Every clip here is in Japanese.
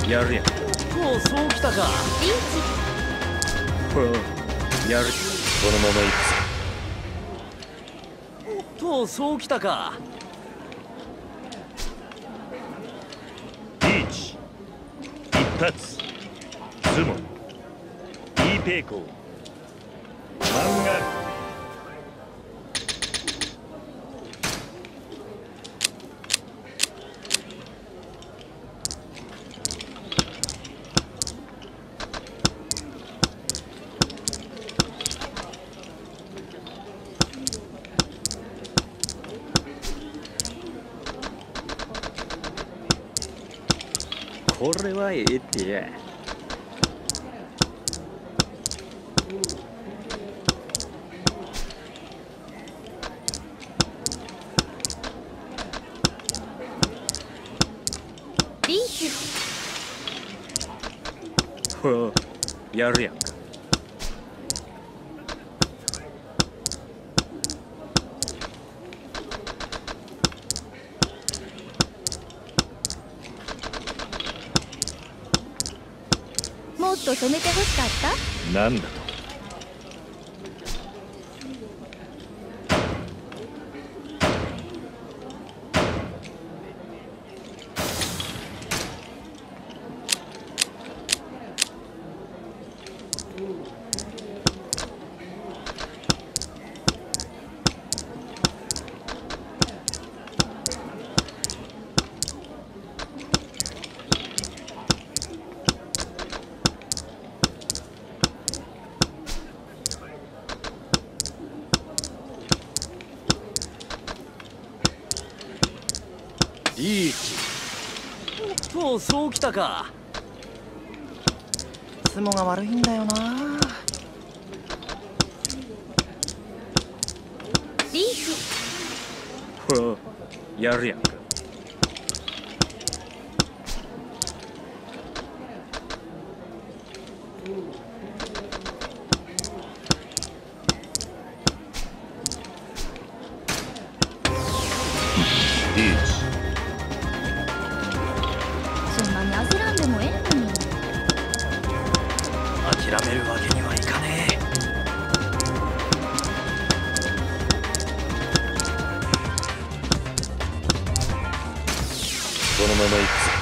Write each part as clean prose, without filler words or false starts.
やるやん。 もうそうきたか。 リーやる。このまま行くぞ。 とうそうきたか。 リーチ一発スモいいペイコ漫画これはええってや。 リーチ。 やるやんか。 もっと攻めてほしかった。 なんだと。リーチとうそうきたか。相撲が悪いんだよな。 リーチ。 やるやんか。リーチそんなに焦らんでもええのに。 諦めるわけにはいかねえ。 このまま行くぞ。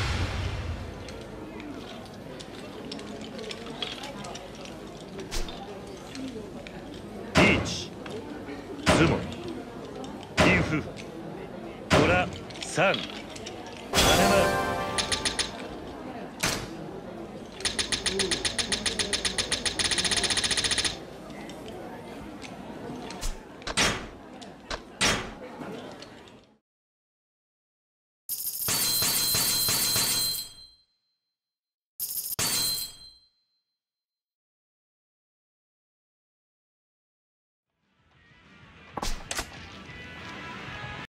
リーチズモリンフトラサン金丸